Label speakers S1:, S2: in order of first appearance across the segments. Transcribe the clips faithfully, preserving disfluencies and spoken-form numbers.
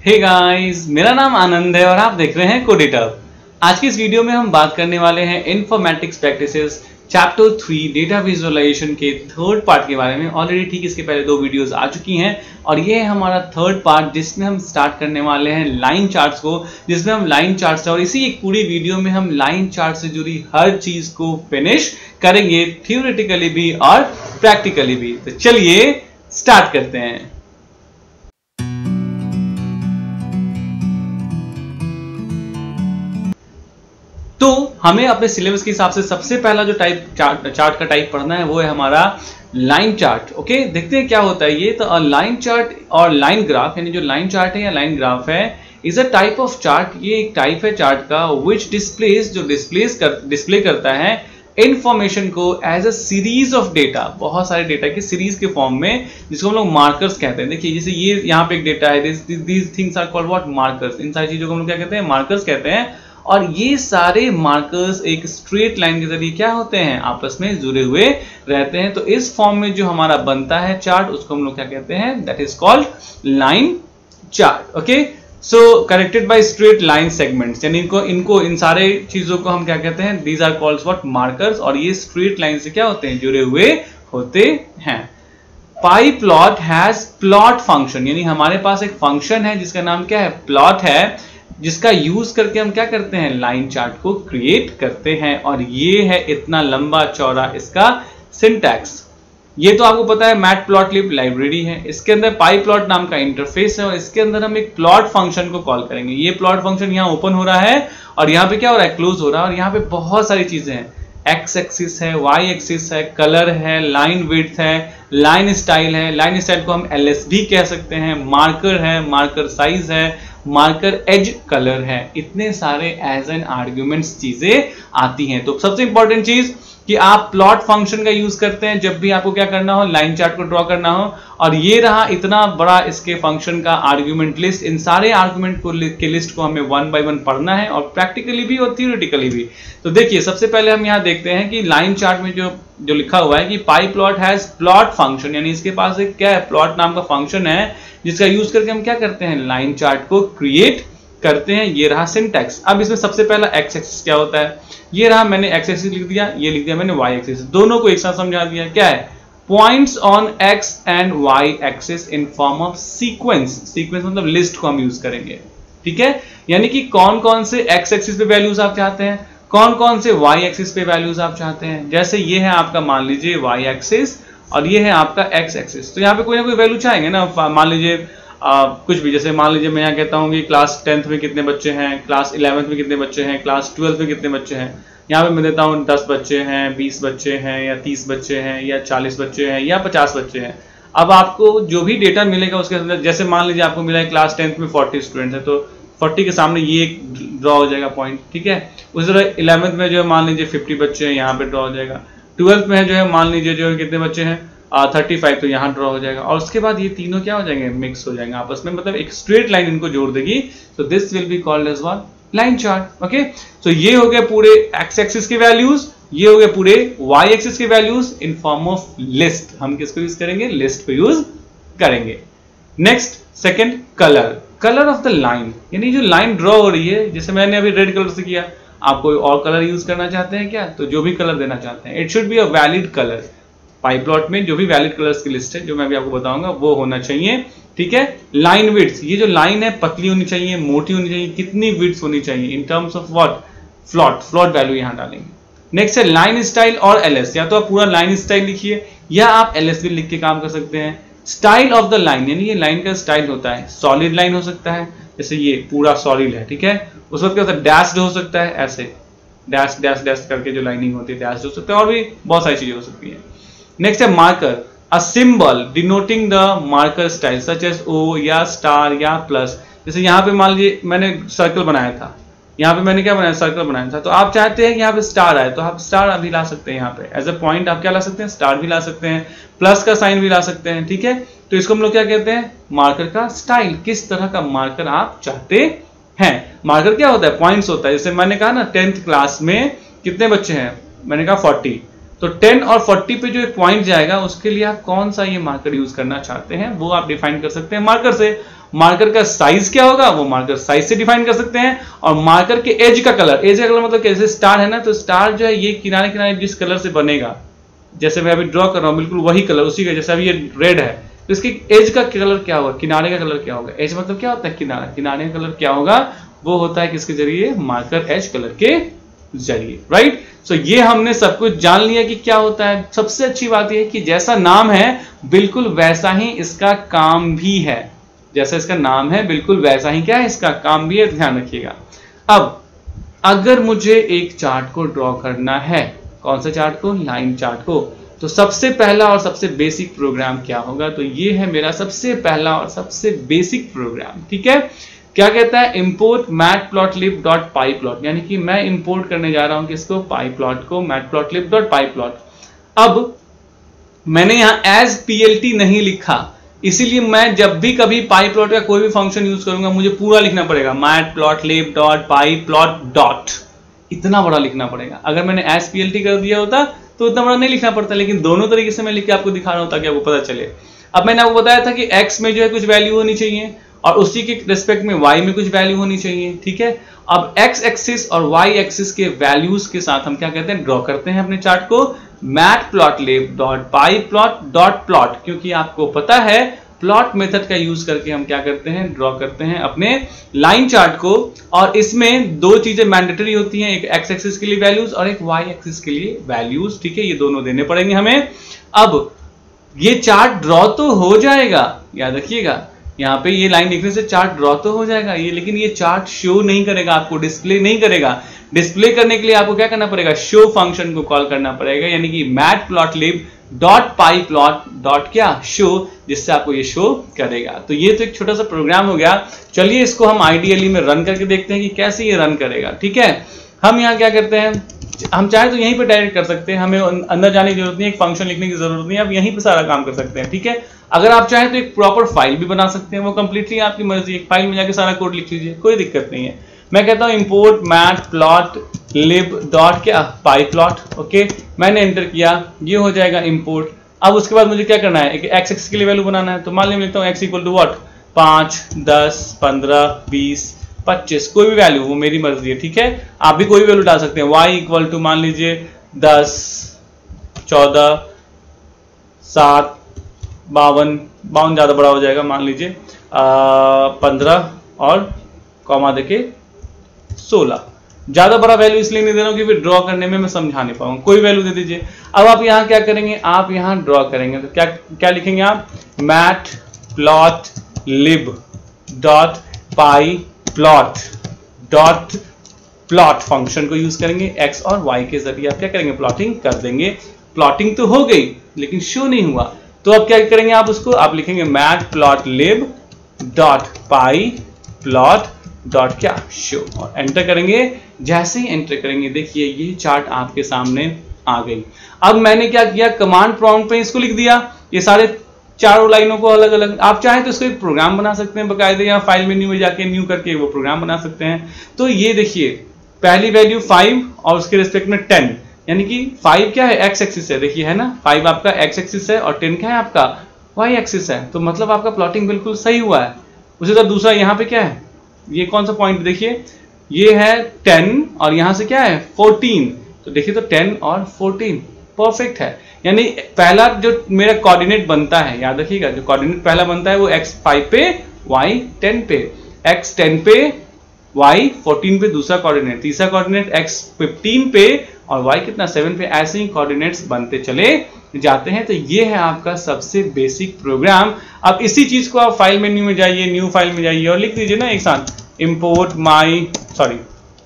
S1: Hey guys, मेरा नाम आनंद है और आप देख रहे हैं कोडिटअप। आज की इस वीडियो में हम बात करने वाले हैं informatics practices chapter three data visualization के थर्ड पार्ट के बारे में। ऑलरेडी ठीक इसके पहले दो वीडियोस आ चुकी हैं और ये है हमारा थर्ड पार्ट जिसमें हम स्टार्ट करने वाले हैं लाइन चार्ट्स को, जिसमें हम लाइन चार्ट्स और इसी एक पूरी वीडियो में हम लाइन चार्ट से जुड़ी हर चीज को फिनिश करेंगे, थियोरेटिकली भी और प्रैक्टिकली भी। तो चलिए स्टार्ट करते हैं। तो हमें अपने सिलेबस के हिसाब से सबसे पहला जो टाइप चार्ट चार्ट का टाइप पढ़ना है वो है हमारा लाइन चार्ट। ओके, देखते हैं क्या होता है ये। तो लाइन चार्ट और लाइन ग्राफ, यानी जो लाइन चार्ट है या लाइन ग्राफ है, is a type of chart. ये एक टाइप है चार्ट का विच डिस्प्लेस जो डिस्प्लेस कर डिस्प्ले करता है इंफॉर्मेशन को as a series of data, बहुत सारे डेटा की सीरीज के फॉर्म में, जिसको हम लोग मार्कर्स कहते हैं। देखिए जैसे ये यहाँ पे एक डेटा है, these things are called what, markers. इन सारी चीजों को हम लोग क्या कहते हैं, मार्कर्स कहते हैं। और ये सारे मार्कर्स एक स्ट्रेट लाइन के जरिए क्या होते हैं, आपस में जुड़े हुए रहते हैं। तो इस फॉर्म में जो हमारा बनता है चार्ट, उसको हम लोग क्या कहते हैं, that is called line chart. Okay, so connected by straight line segments, यानी इनको इनको इन सारे चीजों को हम क्या कहते हैं, these are called what, markers. और ये स्ट्रेट लाइन से क्या होते हैं, जुड़े हुए होते हैं। Pyplot has plot function, यानी हमारे पास एक फंक्शन है जिसका नाम क्या है, प्लॉट है, जिसका यूज करके हम क्या करते हैं, लाइन चार्ट को क्रिएट करते हैं। और ये है इतना लंबा चौड़ा इसका सिंटैक्स। ये तो आपको पता है मैटप्लॉटलिब लाइब्रेरी है, इसके अंदर पाई प्लॉट नाम का इंटरफेस है और इसके अंदर हम एक प्लॉट फंक्शन को कॉल करेंगे। ये प्लॉट फंक्शन यहाँ ओपन हो रहा है और यहाँ पे क्या हो रहा है, क्लोज हो रहा है। और यहाँ पे बहुत सारी चीजें हैं, एक्स एक्सिस है, वाई एक्सिस है, कलर है, लाइन विड्थ है, लाइन स्टाइल है। लाइन स्टाइल को हम एल एस भी कह सकते हैं, मार्कर है, मार्कर साइज है, मार्कर एज कलर है। इतने सारे एज एन आर्ग्यूमेंट्स चीजें आती हैं। तो सबसे इंपॉर्टेंट चीज कि आप प्लॉट फंक्शन का यूज करते हैं जब भी आपको क्या करना हो, लाइन चार्ट को ड्रॉ करना हो। और ये रहा इतना बड़ा इसके फंक्शन का आर्ग्यूमेंट लिस्ट। इन सारे आर्ग्यूमेंट को के लिस्ट को हमें वन बाय वन पढ़ना है, और प्रैक्टिकली भी और थियोरेटिकली भी। तो देखिए सबसे पहले हम यहाँ देखते हैं कि लाइन चार्ट में जो जो लिखा हुआ है कि pyplot has plot function, यानी इसके पास एक क्या है, प्लॉट नाम का फंक्शन है जिसका यूज करके हम क्या करते हैं, लाइन चार्ट को क्रिएट करते हैं। ये रहा सिंटैक्स। अब इसमें सबसे पहला एक्स एक्सिस क्या होता है, ये रहा, मैंने एक्स एक्सिस लिख दिया, ये लिख दिया मैंने वाई एक्सिस, दोनों को एक साथ समझा दिया। क्या है, points on X and Y axis in form of sequence. Sequence मतलब लिस्ट को हम यूज करेंगे, ठीक है। यानी कि कौन कौन से एक्स एक्सिस पे वैल्यूज आप चाहते हैं, कौन कौन से वाई एक्सिस पे वैल्यूज आप चाहते हैं। जैसे ये है आपका, मान लीजिए वाई एक्सिस, और ये है आपका एक्स एक्सिस। तो यहाँ पे कोई ना कोई वैल्यू चाहेंगे ना। मान लीजिए आ, कुछ भी, जैसे मान लीजिए मैं यहाँ कहता हूँ कि क्लास टेंथ में कितने बच्चे हैं, क्लास इलेवेंथ में कितने बच्चे हैं, क्लास ट्वेल्थ में कितने बच्चे हैं। यहाँ पे मैं देता हूँ दस बच्चे हैं, बीस बच्चे हैं, या तीस बच्चे हैं, या चालीस बच्चे हैं, या पचास बच्चे हैं। अब आपको जो भी डेटा मिलेगा उसके अंदर, जैसे मान लीजिए आपको मिला है क्लास टेंथ में फोर्टी स्टूडेंट्स है, तो फोर्टी के सामने ये एक ड्रॉ हो जाएगा पॉइंट, ठीक है। उसी तरह इलेवेंथ में जो है मान लीजिए फिफ्टी बच्चे हैं, यहाँ पे ड्रॉ हो जाएगा। ट्वेल्थ में जो है मान लीजिए जो है कितने बच्चे हैं, थर्टी फाइव, तो यहाँ ड्रॉ हो जाएगा। और उसके बाद ये तीनों क्या हो जाएंगे, मिक्स हो जाएंगे आपस में, मतलब एक स्ट्रेट लाइन इनको जोड़ देगी। तो this will be called as what, line chart. Okay, तो ये हो गए पूरे एक्स एक्सिस के वैल्यूज, ये हो गए पूरे वाई एक्सिस के values in form of list. हम किसको यूज करेंगे, लिस्ट को यूज करेंगे। Next, second, colour. Colour of the line, यानी जो लाइन ड्रॉ हो रही है, जैसे मैंने अभी रेड कलर से किया, आप कोई और कलर यूज करना चाहते हैं क्या, तो जो भी कलर देना चाहते हैं, it should be a valid colour. Pyplot में जो भी वैलिड कलर्स की लिस्ट है, जो मैं अभी आपको बताऊंगा, वो होना चाहिए, ठीक है। लाइन विड्थ, ये जो लाइन है पतली होनी चाहिए, मोटी होनी चाहिए, कितनी विड्थ होनी चाहिए in terms of what, float, float value यहां डालेंगे। नेक्स्ट है लाइन स्टाइल और एलएस, या तो आप पूरा लाइन स्टाइल लिखिए या आप एलएस भी लिख के काम कर सकते हैं। स्टाइल ऑफ द लाइन, यानी ये लाइन का स्टाइल होता है, सॉलिड लाइन हो सकता है, जैसे ये पूरा सॉलिड है, ठीक है। उस वक्त क्या होता है, डैश्ड हो सकता है, ऐसे डैश डैश डैश करके जो लाइनिंग होती है डैश्ड हो सकता है, और भी बहुत सारी चीजें हो सकती है। नेक्स्ट है marker, a symbol denoting the marker style such as O या स्टार या प्लस। जैसे यहाँ पे मान लीजिए मैंने सर्कल बनाया था, यहाँ पे मैंने क्या बनाया, सर्कल बनाया था, तो आप चाहते हैं कि यहाँ पे स्टार आए, तो आप स्टार अभी ला सकते हैं। यहाँ पे एज अ पॉइंट आप क्या ला सकते हैं, स्टार भी ला सकते हैं, प्लस का साइन भी ला सकते हैं, ठीक है। तो इसको हम लोग क्या कहते हैं, मार्कर का स्टाइल। किस तरह का मार्कर आप चाहते हैं। मार्कर क्या होता है, पॉइंट्स होता है। जैसे मैंने कहा ना, टेंथ क्लास में कितने बच्चे हैं, मैंने कहा फोर्टी, तो टेन और फोर्टी पे जो एक पॉइंट जाएगा उसके लिए आप कौन सा ये मार्कर यूज करना चाहते हैं वो आप डिफाइन कर सकते हैं मार्कर से। मार्कर का साइज क्या होगा वो मार्कर साइज से डिफाइन कर सकते हैं। और मार्कर के एज का कलर, एज का कलर मतलब कैसे स्टार है ना, तो स्टार जो है ये किनारे किनारे जिस कलर से बनेगा, जैसे मैं अभी ड्रॉ कर रहा हूँ बिल्कुल वही कलर उसी का, जैसे अभी ये रेड है तो इसकी एज का कलर क्या होगा, किनारे का कलर क्या होगा। एज मतलब क्या होता है किनारा, किनारे का कलर क्या होगा वो होता है किसके जरिए, मार्कर एज कलर के जरिए, राइट। सो ये हमने सब कुछ जान लिया कि क्या होता है। सबसे अच्छी बात यह है कि जैसा नाम है बिल्कुल वैसा ही इसका काम भी है, जैसा इसका नाम है बिल्कुल वैसा ही क्या है इसका काम भी है, ध्यान रखिएगा। अब अगर मुझे एक चार्ट को ड्रॉ करना है, कौन सा चार्ट को, लाइन चार्ट को, तो सबसे पहला और सबसे बेसिक प्रोग्राम क्या होगा, तो ये है मेरा सबसे पहला और सबसे बेसिक प्रोग्राम, ठीक है। क्या कहता है, import matplotlib dot pyplot, यानी कि मैं इंपोर्ट करने जा रहा हूं किसको, पाई प्लॉट को, मैटप्लॉटलिब डॉट पाई प्लॉट। अब मैंने यहां एज पीएलटी नहीं लिखा, इसीलिए मैं जब भी कभी पाई प्लॉट का कोई भी फंक्शन यूज करूंगा मुझे पूरा लिखना पड़ेगा, matplotlib dot pyplot dot, इतना बड़ा लिखना पड़ेगा। अगर मैंने एज पीएलटी कर दिया होता तो उतना बड़ा नहीं लिखना पड़ता, लेकिन दोनों तरीके से मैं लिख के आपको दिखा रहा हूं ताकि आपको पता चले। अब मैंने आपको बताया था कि x में जो है कुछ वैल्यू होनी चाहिए और उसी के रिस्पेक्ट में y में कुछ वैल्यू होनी चाहिए, ठीक है। अब x एक्सिस और y एक्सिस के वैल्यूज के साथ हम क्या कहते हैं, ड्रॉ करते हैं अपने चार्ट को matplotlib dot pyplot dot plot, क्योंकि आपको पता है प्लॉट मेथड का यूज करके हम क्या करते हैं, ड्रॉ करते हैं अपने लाइन चार्ट को। और इसमें दो चीजें मैंडेटरी होती हैं, एक एक्स एक्सिस के लिए वैल्यूज और एक वाई एक्सिस के लिए वैल्यूज, ठीक है, ये दोनों देने पड़ेंगे हमें। अब ये चार्ट ड्रॉ तो हो जाएगा, याद रखिएगा, यहाँ पे ये लाइन लिखने से चार्ट ड्रॉ तो हो जाएगा ये, लेकिन ये चार्ट शो नहीं करेगा, आपको डिस्प्ले नहीं करेगा। डिस्प्ले करने के लिए आपको क्या करना पड़ेगा, शो फंक्शन को कॉल करना पड़ेगा, यानी कि matplotlib dot pyplot dot क्या, शो, जिससे आपको ये शो करेगा। तो ये तो एक छोटा सा प्रोग्राम हो गया। चलिए इसको हम आइडियली में रन करके देखते हैं कि कैसे ये रन करेगा, ठीक है। हम यहाँ क्या करते हैं, हम चाहे तो यहीं पे डायरेक्ट कर सकते हैं, हमें अंदर जाने की जरूरत नहीं है, एक फंक्शन लिखने की जरूरत नहीं है, आप यहीं पे सारा काम कर सकते हैं, ठीक है। अगर आप चाहें तो एक प्रॉपर फाइल भी बना सकते हैं, वो कंप्लीटली आपकी मर्जी, एक फाइल में जाके सारा कोड लिख लीजिए, कोई दिक्कत नहीं है। मैं कहता हूं इंपोर्ट मैटप्लॉटलिब डॉट क्या, पाई प्लॉट, ओके, मैंने एंटर किया, ये हो जाएगा इंपोर्ट। अब उसके बाद मुझे क्या करना है, एक एक्स एक्सिस के लिए वैल्यू बनाना है, तो मान लीजिए लिखता हूँ एक्स इक्वल टू व्हाट, पाँच, दस, पंद्रह, बीस, पच्चीस, कोई भी वैल्यू, वो मेरी मर्जी है, ठीक है। आप भी कोई भी वैल्यू डाल सकते हैं। y इक्वल टू मान लीजिए दस, चौदह, सात, बावन, बावन ज्यादा बड़ा हो जाएगा, मान लीजिए पंद्रह और कॉमा देके सोलह। ज्यादा बड़ा वैल्यू इसलिए नहीं दे रहा हूं क्योंकि ड्रॉ करने में मैं समझा नहीं पाऊंगा, कोई वैल्यू दे दीजिए। अब आप यहां क्या करेंगे, आप यहां ड्रॉ करेंगे, तो क्या क्या लिखेंगे आप, matplotlib dot pyplot dot plot function को यूज करेंगे, x और y के जरिए आप क्या करेंगे, प्लॉटिंग कर देंगे। प्लॉटिंग तो हो गई लेकिन शो नहीं हुआ, तो अब क्या करेंगे आप उसको, आप लिखेंगे matplotlib dot pyplot dot क्या, शो, और एंटर करेंगे। जैसे ही एंटर करेंगे देखिए ये चार्ट आपके सामने आ गई। अब मैंने क्या किया, कमांड प्रॉम्प्ट पे इसको लिख दिया, ये सारे चारों लाइनों को अलग अलग। आप चाहें तो इसको एक प्रोग्राम बना सकते हैं बकायदे, या फाइल मेन्यू में जाके न्यू करके वो प्रोग्राम बना सकते हैं। तो ये देखिए पहली वैल्यू फाइव और उसके रिस्पेक्ट में टेन, यानी कि फाइव क्या है, एक्स एक्सिस है, देखिए है ना, फाइव आपका एक्स एक्सिस है और टेन क्या है आपका वाई एक्सिस है, तो मतलब आपका प्लॉटिंग बिल्कुल सही हुआ है। उसी तरह दूसरा यहाँ पे क्या है, ये कौन सा पॉइंट देखिए, ये है टेन और यहाँ से क्या है फोर्टीन, तो देखिए तो टेन और फोर्टीन परफेक्ट है। यानी पहला जो मेरा कोऑर्डिनेट बनता है, याद रखिएगा, जो कोऑर्डिनेट पहला बनता है वो एक्स फाइव पे, वाई टेन पे, एक्स टेन पे, वाई फोर्टीन पे दूसरा कोऑर्डिनेट, तीसरा कोऑर्डिनेट एक्स फिफ्टीन पे और वाई कितना सेवन पे, ऐसे ही कोऑर्डिनेट्स बनते चले जाते हैं। तो ये है आपका सबसे बेसिक प्रोग्राम। अब इसी चीज को आप फाइल मेन्यू में जाइए, न्यू फाइल में जाइए और लिख दीजिए ना एक साथ, import my sorry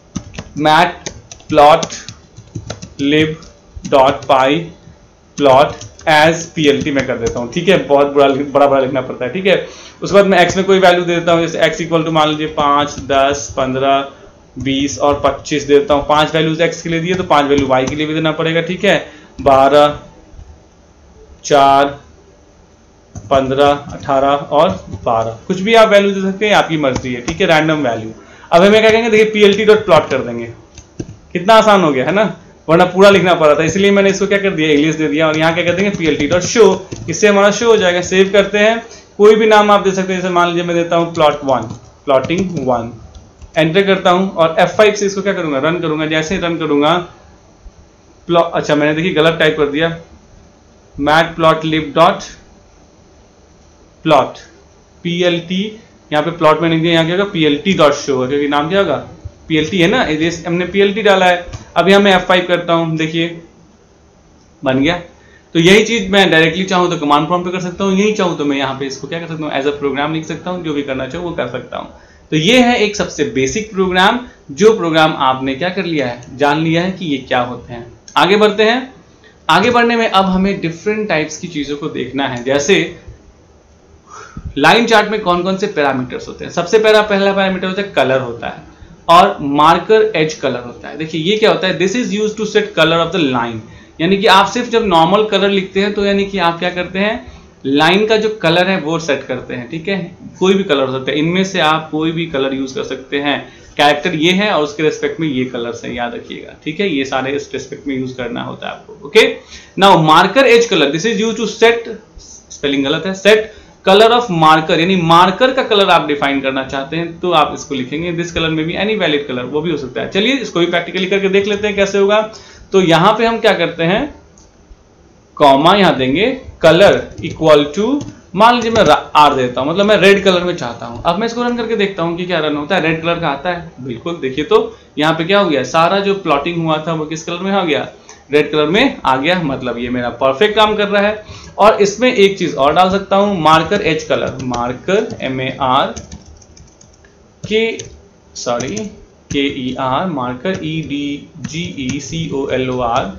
S1: matplotlib dot pyplot as PLT में कर देता हूं, ठीक है, बहुत बड़ा बड़ा बड़ा लिखना पड़ता है, ठीक है। उसके बाद मैं x में कोई वैल्यू दे देता हूं, जैसे x इक्वल टू मान लीजिए पाँच, दस, पंद्रह, बीस और पच्चीस दे देता हूं। पांच वैल्यूज x के लिए दिए तो पांच वैल्यू y के लिए भी देना पड़ेगा, ठीक है। बारह, चार, पंद्रह, अठारह और बारह, कुछ भी आप वैल्यू दे सकते हैं, आपकी मर्जी है, ठीक है, रैंडम वैल्यू। अब हमें क्या कहेंगे, देखिए पीएलटी डॉट प्लॉट कर देंगे, कितना आसान हो गया है ना। वरना पूरा लिखना पड़ा था, इसलिए मैंने इसको क्या कर दिया, इंग्लिश दे दिया। और यहाँ क्या कर देंगे P L T dot show, इससे हमारा शो हो जाएगा। सेव करते हैं, कोई भी नाम आप दे सकते हैं, जैसे मान लीजिए मैं देता हूँ plot one, plotting one, enter करता हूँ और एफ फाइव से इसको क्या करूंगा, रन करूंगा। जैसे रन करूंगा प्लॉट, अच्छा मैंने देखिए गलत टाइप कर दिया, matplotlib dot plot P L T, यहाँ पे प्लॉट में नहीं दिया, यहाँ क्या होगा P L T dot show, क्योंकि नाम क्या होगा पी एल टी है ना, हमने पी एल टी डाला है। अब यहाँ मैं एफ फाइव करता हूँ, देखिए बन गया। तो यही चीज मैं डायरेक्टली चाहूँ तो कमांड प्रॉम्प्ट पे कर सकता हूँ, यही चाहूँ तो मैं यहाँ पे इसको क्या कर सकता हूँ, एज अ प्रोग्राम लिख सकता हूँ, जो भी करना चाहूँ वो कर सकता हूँ। तो ये है एक सबसे बेसिक प्रोग्राम, जो प्रोग्राम आपने क्या कर लिया है, जान लिया है कि ये क्या होते हैं। आगे बढ़ते हैं। आगे बढ़ने में अब हमें डिफरेंट टाइप्स की चीजों को देखना है। जैसे लाइन चार्ट में कौन कौन से पैरामीटर्स होते हैं। सबसे पहला पहला पैरामीटर होता है कलर होता है, और मार्कर एज कलर होता है। देखिए ये क्या होता है, this is used to set colour of the line, यानी कि आप सिर्फ जब नॉर्मल कलर लिखते हैं तो यानी कि आप क्या करते हैं, लाइन का जो कलर है वो सेट करते हैं। ठीक है, कोई भी कलर हो सकता है, इनमें से आप कोई भी कलर यूज कर सकते हैं। कैरेक्टर ये है और उसके रेस्पेक्ट में ये कलर्स है, याद रखिएगा। ठीक है, ये सारे इस रेस्पेक्ट में यूज करना होता है आपको। Okay, now marker edge colour, this is used to set, spelling गलत है, सेट कलर ऑफ मार्कर, यानी मार्कर का कलर आप डिफाइन करना चाहते हैं तो आप इसको लिखेंगे, दिस कलर में भी एनी वैलिड कलर, वो भी हो सकता है। चलिए इसको भी प्रैक्टिकली करके देख लेते हैं कैसे होगा। तो यहां पे हम क्या करते हैं, कॉमा यहां देंगे, कलर इक्वल टू, मान लीजिए मैं आर देता हूं, मतलब मैं रेड कलर में चाहता हूं। अब मैं इसको रन करके देखता हूं कि क्या रन होता है, रेड कलर का आता है, बिल्कुल। देखिए तो यहाँ पे क्या हो गया, सारा जो प्लॉटिंग हुआ था वो किस कलर में आ गया, रेड कलर में आ गया। मतलब ये मेरा परफेक्ट काम कर रहा है। और इसमें एक चीज और डाल सकता हूं, marker edge colour, marker M A R K sorry K E R, marker E D G E C O L O R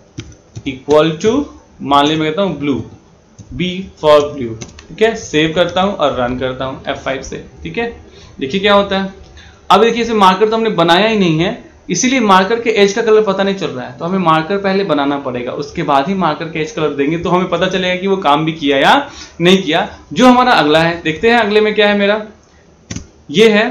S1: equal to, मान लीजिए मैं कहता हूं ब्लू, बी फॉर ब्लू। ठीक है, सेव करता हूं और रन करता हूं एफ फाइव से। ठीक है, देखिए क्या होता है। अब देखिए इसे मार्कर तो हमने बनाया ही नहीं है, इसीलिए मार्कर के एज का कलर पता नहीं चल रहा है, तो हमें मार्कर पहले बनाना पड़ेगा, उसके बाद ही मार्कर के एज कलर देंगे, तो हमें पता चलेगा कि वो काम भी किया या नहीं किया। जो हमारा अगला है, देखते हैं अगले में क्या है मेरा, ये है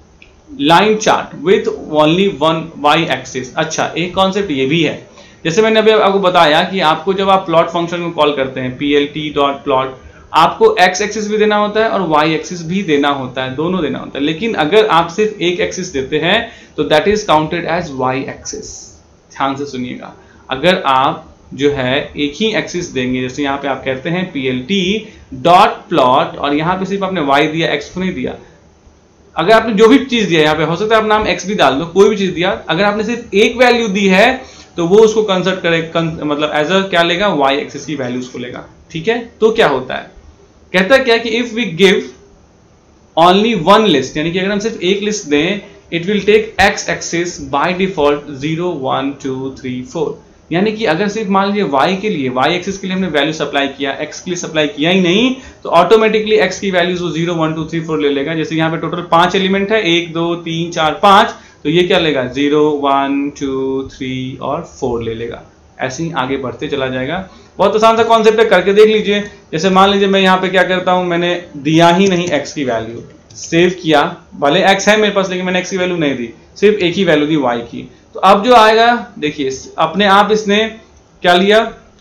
S1: line chart with only one Y axis. अच्छा, एक कॉन्सेप्ट ये भी है, जैसे मैंने अभी आपको बताया कि आपको जब आप प्लॉट फंक्शन को कॉल करते हैं, P L T dot plot, आपको एक्स एक्सिस भी देना होता है और वाई एक्सिस भी देना होता है, दोनों देना होता है। लेकिन अगर आप सिर्फ एक एक्सिस देते हैं तो that is counted as Y axis. ध्यान से सुनिएगा, अगर आप जो है एक ही एक्सिस देंगे, जैसे यहाँ पे आप कहते हैं P L T dot plot और यहाँ पे सिर्फ आपने वाई दिया, एक्स को नहीं दिया। अगर आपने जो भी चीज दिया, यहाँ पे हो सकता है आप नाम एक्स भी डाल दो, कोई भी चीज दिया, अगर आपने सिर्फ एक वैल्यू दी है तो वो उसको कंसिडर करे, मतलब एज अ क्या लेगा, वाई एक्सिस की वैल्यूज को लेगा। ठीक है, तो क्या होता है, कहता है क्या कि if we give only one list, यानी कि अगर हम सिर्फ एक लिस्ट दें, it will take X axis by default zero one two three four, यानी कि अगर सिर्फ मान लीजिए y के लिए, y एक्सिस के लिए हमने वैल्यू सप्लाई किया, x के लिए सप्लाई किया ही नहीं, तो ऑटोमेटिकली x की वैल्यूज वो zero one two three four ले लेगा। जैसे यहाँ पे टोटल पांच एलिमेंट है, एक दो तीन चार पांच, तो ये क्या लेगा, जीरो वन टू थ्री और फोर ले लेगा। ऐसे ही आगे बढ़ते चला जाएगा। बहुत आसान सा कॉन्सेप्ट है, करके देख लीजिए। जैसे मान लीजिए मैं यहाँ पे क्या करता हूँ, मैंने दिया ही नहीं x की वैल्यू, सेव किया, भले x है मेरे पास लेकिन मैंने x की वैल्यू नहीं दी, सिर्फ एक ही वैल्यू दी y की। तो अब जो आएगा देखिए, अपने आप इसने क्या लिया,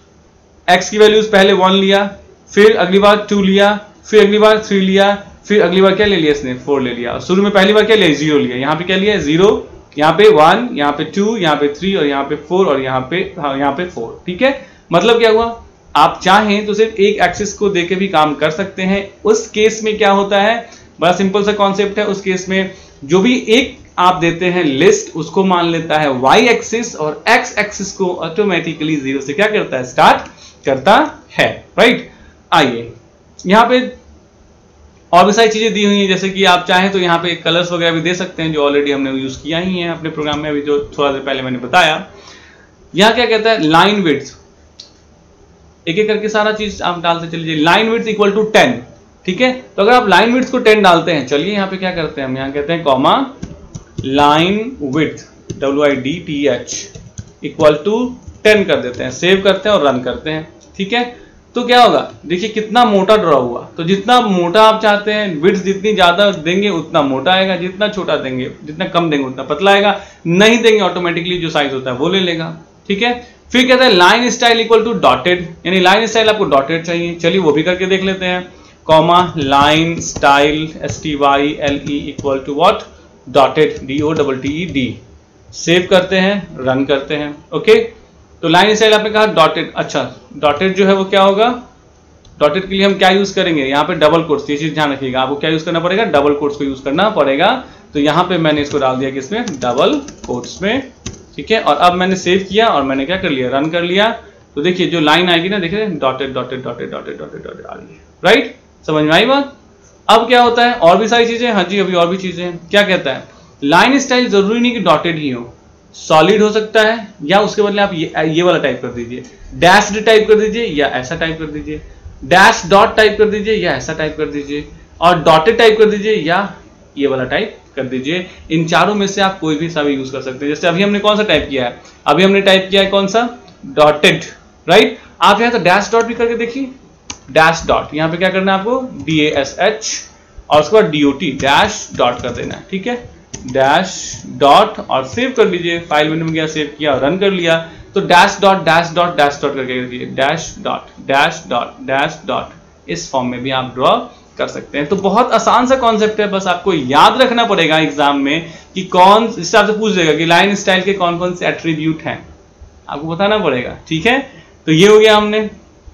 S1: x की वैल्यूज पहले वन लिया, फिर अगली बार टू लिया, फिर अगली बार थ्री लिया, फिर अगली बार क्या ले लिया इसने, फोर ले लिया। शुरू में पहली बार क्या लिया, जीरो लिया, यहाँ पे क्या लिया, जीरो, यहाँ पे वन, यहाँ पे टू, यहाँ पे थ्री और यहाँ पे फोर और यहाँ पे हाँ यहाँ पे फोर। ठीक है, मतलब क्या हुआ, आप चाहें तो सिर्फ एक एक्सिस को देके भी काम कर सकते हैं। उस केस में क्या होता है, बड़ा सिंपल सा कॉन्सेप्ट है। उस केस में जो भी एक आप देते हैं लिस्ट, उसको मान लेता है y एक्सिस और x एक्सिस को ऑटोमेटिकली जीरो से क्या करता है, स्टार्ट करता है। राइट, आइए यहाँ पे और भी सारी चीजें दी हुई हैं, जैसे कि आप चाहें तो यहाँ पे कलर्स वगैरह भी दे सकते हैं, जो ऑलरेडी हमने यूज किया ही है अपने प्रोग्राम में, अभी जो थोड़ा देर पहले मैंने बताया। यहाँ क्या कहता है, लाइन विड्थ, एक एक करके सारा चीज आप डालते चलिए। Line width equal to ten. ठीक है, तो अगर आप लाइन विड्थ को टेन डालते हैं, चलिए यहाँ पे क्या करते हैं हम, यहाँ कहते हैं comma line width W I D T H equal to ten कर देते हैं, सेव करते हैं और रन करते हैं। ठीक है, तो क्या होगा, देखिए कितना मोटा ड्रॉ हुआ। तो जितना मोटा आप चाहते हैं, विड्थ जितनी ज्यादा देंगे उतना मोटा आएगा, जितना छोटा देंगे, जितना कम देंगे उतना पतला आएगा, नहीं देंगे ऑटोमेटिकली जो साइज होता है वो ले लेगा। ठीक है। फिर कहता है line style equal to dotted, यानी लाइन स्टाइल आपको डॉटेड चाहिए। चलिए वो भी करके देख लेते हैं। Comma line style S T Y L E equal to what, dotted, D O double T E D. Save करते हैं, रन करते हैं। ओके, तो लाइन स्टाइल आपने कहा डॉटेड। अच्छा, डॉटेड जो है वो क्या होगा, डॉटेड के लिए हम क्या यूज करेंगे, यहाँ पे डबल कोट्स, ये चीज ध्यान रखिएगा, आपको क्या यूज करना पड़ेगा, डबल कोट्स को यूज करना पड़ेगा। तो यहाँ पे मैंने इसको डाल दिया किसमें, डबल कोट्स में, ठीक है। और अब मैंने सेव किया और मैंने क्या कर लिया, रन कर लिया। तो देखिए जो लाइन आएगी ना, देखिए dotted dotted dotted dotted dotted dotted आ रही है, राइट, समझ में आई बात। अब क्या होता है, और भी सारी चीजें, हाँ जी अभी और भी चीजें हैं। क्या कहता है, लाइन स्टाइल जरूरी नहीं कि डॉटेड ही हो, सॉलिड हो सकता है, या उसके बदले आप ये ये वाला टाइप कर दीजिए, डैश्ड टाइप कर दीजिए, या ऐसा टाइप कर दीजिए, डैश डॉट टाइप कर दीजिए, या ऐसा टाइप कर दीजिए, और डॉटेड टाइप कर दीजिए, या ये वाला टाइप कर दीजिए। इन चारों में से आप कोई भी सा भी यूज कर सकते हैं। जैसे अभी हमने कौन सा टाइप किया है, अभी हमने टाइप किया है कौन सा, डॉटेड, राइट। आप यहाँ तो डैश डॉट भी करके देखिए, डैश डॉट, यहाँ पे क्या करना है आपको, डी ए एस एच और उसके बाद D O T, dash dot कर देना है, ठीक है, डैश डॉट, और सेव कर लीजिए। फाइल मेनू में गया, सेव किया और रन कर लिया। तो dash dot dash dot dash dot करके देखिए, dash dot dash dot dash dot, इस फॉर्म में भी आप ड्रॉ कर सकते हैं। तो बहुत आसान सा कॉन्सेप्ट है, बस आपको याद रखना पड़ेगा एग्जाम में कि कौन, इससे आपसे पूछ देगा कि लाइन स्टाइल के कौन कौन से एट्रीब्यूट हैं, आपको बताना पड़ेगा, ठीक है। तो ये हो गया हमने।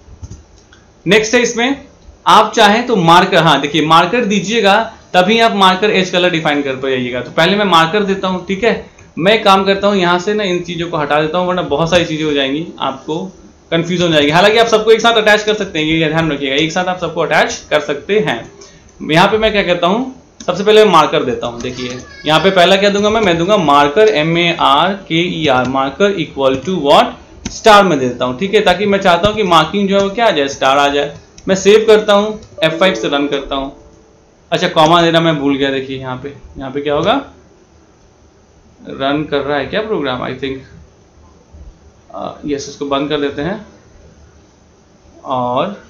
S1: नेक्स्ट है इसमें, आप चाहें तो मार्कर, हाँ देखिए मार्कर दीजिएगा तभी आप मार्कर एज कलर डिफाइन कर पाइएगा। तो पहले मैं मार्कर देता हूं, ठीक है। मैं एक काम करता हूं, यहां से ना इन चीजों को हटा देता हूं, वरना बहुत सारी चीजें हो जाएंगी, आपको कंफ्यूज हो जाएगी। हालांकि आप सबको एक साथ अटैच कर सकते हैं, ये ध्यान रखिएगा, एक साथ आप सबको अटैच कर सकते हैं। यहाँ पे मैं क्या कहता हूं, सबसे पहले मैं मार्कर देता हूं। देखिए यहाँ पे पहला क्या दूंगा मैं मैं दूंगा marker, M A R K E R, marker equal to what, star में देता हूं, ठीक है, ताकि मैं चाहता हूं कि मार्किंग जो है वो क्या आ जाए, स्टार आ जाए। मैं सेव करता हूं, एफ फाइव से रन करता हूं। अच्छा कॉमा देना मैं भूल गया, देखिए यहाँ पे यहाँ पे क्या होगा, रन कर रहा है क्या प्रोग्राम, आई थिंक यस, इसको बंद कर देते हैं और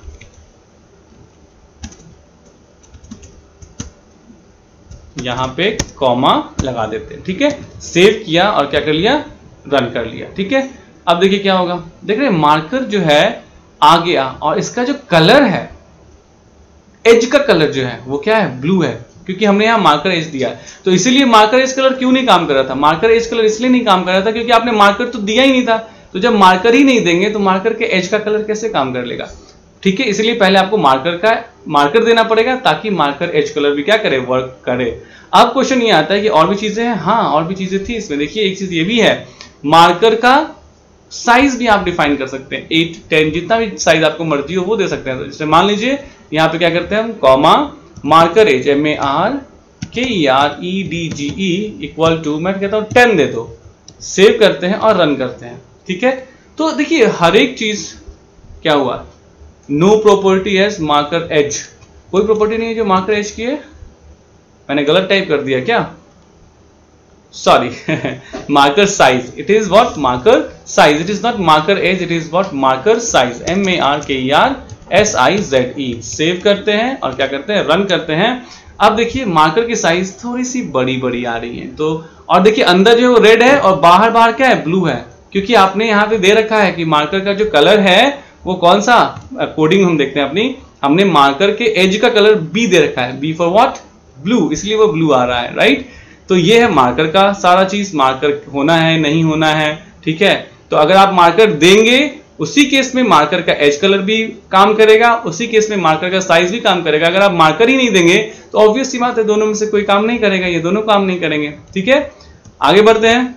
S1: यहां पे कॉमा लगा देते हैं, ठीक है। सेव किया और क्या कर लिया, रन कर लिया, ठीक है। अब देखिए क्या होगा, देख रहे हैं मार्कर जो है आ गया, और इसका जो कलर है, एज का कलर जो है वो क्या है, ब्लू है, क्योंकि हमने यहाँ मार्कर एज दिया है। तो इसीलिए मार्कर एज कलर क्यों नहीं काम कर रहा था, मार्कर एज कलर इसलिए नहीं काम कर रहा था क्योंकि आपने मार्कर तो दिया ही नहीं था। तो जब मार्कर ही नहीं देंगे तो मार्कर के एज का कलर कैसे काम कर लेगा, ठीक है। इसलिए पहले आपको मार्कर का मार्कर देना पड़ेगा ताकि मार्कर एज कलर भी क्या करे, वर्क करे। अब क्वेश्चन ये आता है कि और भी चीजें हैं, हाँ और भी चीजें थी इसमें। देखिए एक चीज ये भी है, मार्कर का साइज भी आप डिफाइन कर सकते हैं, एट टेन जितना भी साइज आपको मर्जी हो वो दे सकते हैं। तो जैसे मान लीजिए यहाँ पे क्या करते हैं हम, comma marker edge, M A R K E R E D G E equal to, मैं कहता हूँ टेन दे दो। सेव करते हैं और रन करते हैं, ठीक है। तो देखिए हर एक चीज क्या हुआ, no property as marker edge, कोई प्रॉपर्टी नहीं है जो मार्कर एज की है। मैंने गलत टाइप कर दिया क्या, sorry, marker size, it is what, marker size, it is not marker edge, it is what, marker size, M A R K E R S I Z E. Save करते हैं और क्या करते हैं, रन करते हैं। अब देखिए मार्कर की साइज थोड़ी सी बड़ी बड़ी आ रही है, तो और देखिए अंदर जो है वो रेड है और बाहर बाहर क्या है, ब्लू है, क्योंकि आपने यहाँ पे दे रखा है कि मार्कर का जो कलर है वो कौन सा, कोडिंग हम देखते हैं अपनी, हमने मार्कर के एज का कलर बी दे रखा है, बी फॉर व्हाट, ब्लू, इसलिए वो ब्लू आ रहा है, राइट। तो ये है मार्कर का सारा चीज, मार्कर होना है नहीं होना है, ठीक है। तो अगर आप मार्कर देंगे उसी केस में मार्कर का एज कलर भी काम करेगा, उसी केस में मार्कर का साइज भी काम करेगा। अगर आप मार्कर ही नहीं देंगे तो ऑब्वियस सी बात है दोनों में से कोई काम नहीं करेगा, ये दोनों काम नहीं करेंगे, ठीक है। आगे बढ़ते हैं,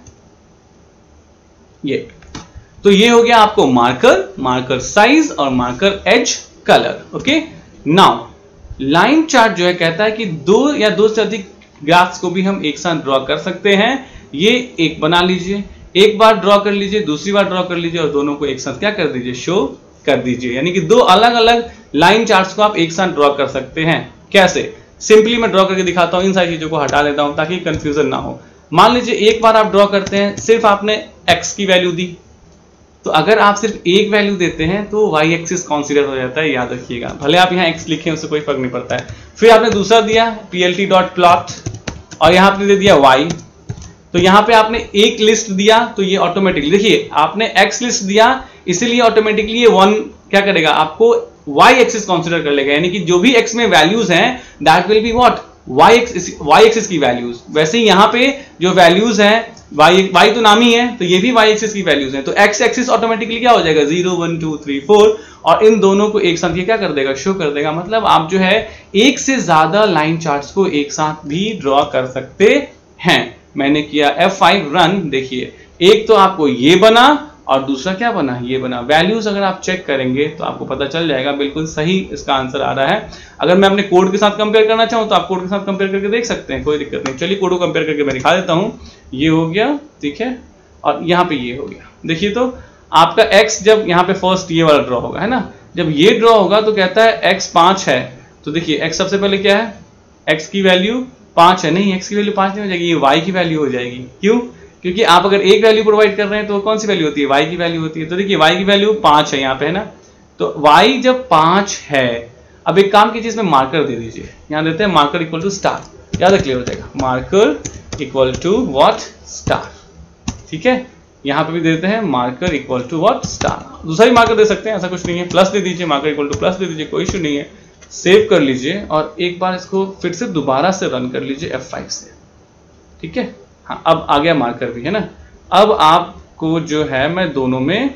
S1: ये तो ये हो गया आपको मार्कर, मार्कर साइज और marker edge colour, okay. Now line chart जो है कहता है कि दो या दो से अधिक ग्राफ्स को भी हम एक साथ ड्रॉ कर सकते हैं। ये एक बना लीजिए, एक बार ड्रॉ कर लीजिए, दूसरी बार ड्रॉ कर लीजिए और दोनों को एक साथ क्या कर दीजिए, शो कर दीजिए। यानी कि दो अलग अलग लाइन चार्ट्स को आप एक साथ ड्रॉ कर सकते हैं। कैसे, सिंपली मैं ड्रॉ करके दिखाता हूं, इन सारी चीजों को हटा देता हूं ताकि कंफ्यूजन ना हो। मान लीजिए एक बार आप ड्रॉ करते हैं, सिर्फ आपने एक्स की वैल्यू दी, तो अगर आप सिर्फ एक वैल्यू देते हैं तो वाई एक्सिस कॉन्सिडर हो जाता है, याद रखिएगा। भले आप यहाँ एक्स लिखें उससे कोई फर्क नहीं पड़ता है। फिर आपने दूसरा दिया P L T dot plot और यहाँ आपने दे दिया वाई, तो यहाँ पे आपने एक लिस्ट दिया तो ये ऑटोमेटिकली, देखिए आपने एक्स लिस्ट दिया इसीलिए ऑटोमेटिकली ये वन क्या करेगा, आपको वाई एक्सिस कंसीडर कर लेगा, यानी कि जो भी एक्स में वैल्यूज हैं that will be what, Y axis, Y axis की वैल्यूज। वैसे ही यहाँ पे जो वैल्यूज हैं वाई वाई तो नाम ही है तो ये भी वाई एक्सिस की वैल्यूज हैं, तो एक्स एक्सिस ऑटोमेटिकली क्या हो जाएगा zero one two three four, और इन दोनों को एक साथ ये क्या कर देगा, शो कर देगा। मतलब आप जो है एक से ज्यादा लाइन चार्ट्स को एक साथ भी ड्रॉ कर सकते हैं। मैंने किया एफ फाइव रन, देखिए एक तो आपको ये बना और दूसरा क्या बना, ये बना। वैल्यूज अगर आप चेक करेंगे तो आपको पता चल जाएगा बिल्कुल सही इसका आंसर आ रहा है। अगर मैं अपने कोड के साथ कंपेयर करना चाहूँ तो आप कोड के साथ कंपेयर करके देख सकते हैं, कोई दिक्कत नहीं। चलिए कोड को कंपेयर करके मैं दिखा देता हूँ। ये हो गया, ठीक है, और यहाँ पे ये हो गया। देखिए तो आपका x जब यहाँ पे फर्स्ट ये वाला ड्रॉ होगा, है ना, जब ये ड्रॉ होगा तो कहता है x पांच है, तो देखिए x सबसे पहले क्या है, x की वैल्यू पांच है, नहीं x की वैल्यू पांच नहीं हो जाएगी, ये y की वैल्यू हो जाएगी। क्यों? क्योंकि आप अगर एक वैल्यू प्रोवाइड कर रहे हैं तो कौन सी वैल्यू होती है, y की वैल्यू होती है। तो देखिए y की वैल्यू पांच है यहाँ पे, है ना, तो y जब पांच है, अब एक काम कीजिए इसमें मार्कर दे दीजिए, यहाँ देते हैं मार्कर इक्वल टू स्टार, ज्यादा क्लियर हो जाएगा। Marker equal to what, star, ठीक है। यहाँ पे भी देते हैं marker equal to what, star. दूसरा भी मार्कर दे सकते हैं, ऐसा कुछ नहीं है, प्लस दे दीजिए, मार्कर इक्वल टू प्लस दे दीजिए, कोई इशू नहीं है। सेव कर लीजिए और एक बार इसको फिर से दोबारा से रन कर लीजिए एफ फाइव से, ठीक है। हाँ, अब आ गया मार्कर भी, है ना। अब आपको जो है मैं दोनों में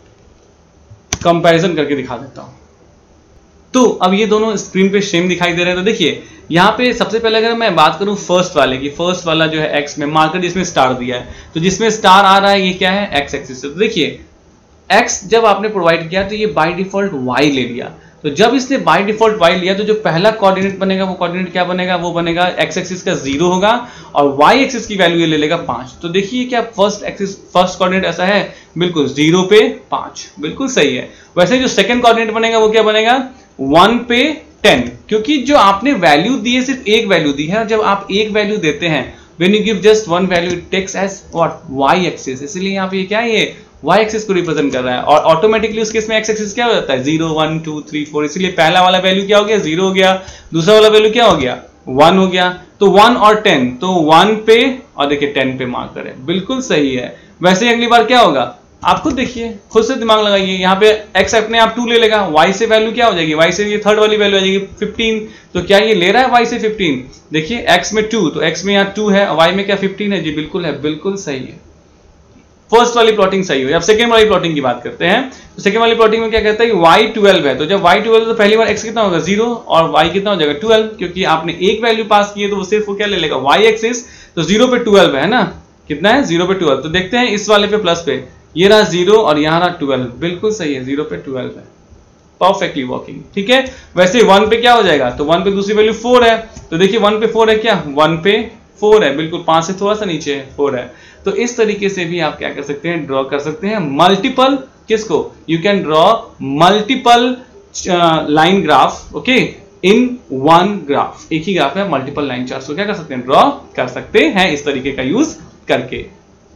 S1: कंपैरिजन करके दिखा देता हूं। तो अब ये दोनों स्क्रीन पे सेम दिखाई दे रहे हैं। तो देखिए यहाँ पे सबसे पहले अगर मैं बात करूं फर्स्ट वाले की, फर्स्ट वाला जो है एक्स में मार्कर जिसमें स्टार दिया है, तो जिसमें स्टार आ रहा है ये क्या है, एक्स एक्सिस। तो देखिए एक्स जब आपने प्रोवाइड किया तो ये बाय डिफॉल्ट वाई ले लिया, तो जब इसने बाय डिफॉल्ट वाई लिया तो जो पहला कोऑर्डिनेट बनेगा वो कोऑर्डिनेट क्या बनेगा, वो बनेगा एक्स एक्सिस का जीरो होगा और वाई एक्सिस की वैल्यू ये ले लेगा पांच। तो देखिए क्या फर्स्ट एक्सिस फर्स्ट कोऑर्डिनेट ऐसा है, बिल्कुल जीरो पे पांच, बिल्कुल सही है। वैसे जो सेकंड कोऑर्डिनेट बनेगा वो क्या बनेगा, वन पे टेन, क्योंकि जो आपने वैल्यू दी है सिर्फ एक वैल्यू दी है, और जब आप एक वैल्यू देते हैं when you give just one value it takes as what, Y axis, इसलिए यहाँ पे ये क्या है, ये वाई एक्सिस को रिप्रेजेंट कर रहा है। और ऑटोमेटिकली उस केस में एक्स एक्सिस क्या हो जाता है, zero one two three four, इसलिए पहला वाला वैल्यू क्या हो गया, जीरो हो गया, दूसरा वाला वैल्यू क्या हो गया, वन हो गया। तो वन और टेन, तो वन पे और देखिए टेन पे मार्कर है, बिल्कुल सही है। वैसे अगली बार क्या होगा, आप खुद देखिए, खुद से दिमाग लगाइए। यहाँ पे x अपने आप टू ले लेगा, y से वैल्यू क्या हो जाएगी, y से ये थर्ड वाली वैल्यू आ जाएगी फिफ्टीन, तो क्या ये ले रहा है y से फिफ्टीन, देखिए x में टू, तो x में यहाँ टू है, y में क्या फिफ्टीन है, जी बिल्कुल है, बिल्कुल सही है। फर्स्ट वाली प्लॉटिंग सही हुई। अब सेकंड वाली प्लॉटिंग की बात करते हैं। तो सेकंड वाली प्लॉटिंग में क्या कहता है कि वाई ट्वेल्व है, तो जब वाई ट्वेल्व है तो पहली बार x कितना होगा, जीरो, और y कितना हो जाएगा, ट्वेल्व, क्योंकि आपने एक वैल्यू पास की है तो वो सिर्फ वो क्या ले लेगा, y एक्सिस, तो जीरो पे ट्वेल्व है ना, कितना है, जीरो पे ट्वेल्व। तो देखते हैं इस वाले पे प्लस पे, ये रहा जीरो और यहाँ रहा ट्वेल्व, बिल्कुल सही है, जीरो पे ट्वेल्व है, परफेक्टली वर्किंग, ठीक है। वैसे वन पे क्या हो जाएगा, तो वन पे दूसरी वैल्यू फोर है, तो देखिए वन पे फोर है क्या, वन पे फोर है, बिल्कुल पांच से थोड़ा सा नीचे है, फोर है। तो इस तरीके से भी आप क्या कर सकते हैं, ड्रॉ कर सकते हैं मल्टीपल, किसको, you can draw multiple line graph, okay, in one graph, एक ही ग्राफ में मल्टीपल लाइन चार्ट्स को क्या कर सकते हैं, ड्रॉ कर सकते हैं इस तरीके का यूज करके।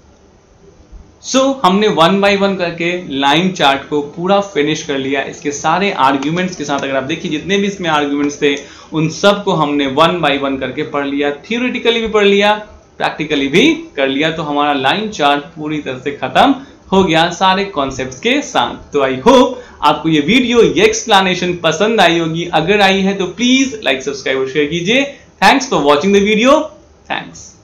S1: सो so, हमने वन बाय वन करके लाइन चार्ट को पूरा फिनिश कर लिया, इसके सारे आर्ग्यूमेंट्स के साथ। अगर आप देखिए जितने भी इसमें आर्ग्यूमेंट्स थे उन सब को हमने वन बाय वन करके पढ़ लिया, थियोरेटिकली भी पढ़ लिया, प्रैक्टिकली भी कर लिया। तो हमारा लाइन चार्ट पूरी तरह से खत्म हो गया सारे कॉन्सेप्ट्स के साथ। तो आई होप आपको ये वीडियो, ये एक्सप्लेनेशन पसंद आई होगी। अगर आई है तो प्लीज लाइक, सब्सक्राइब और शेयर कीजिए। Thanks for watching the video, thanks.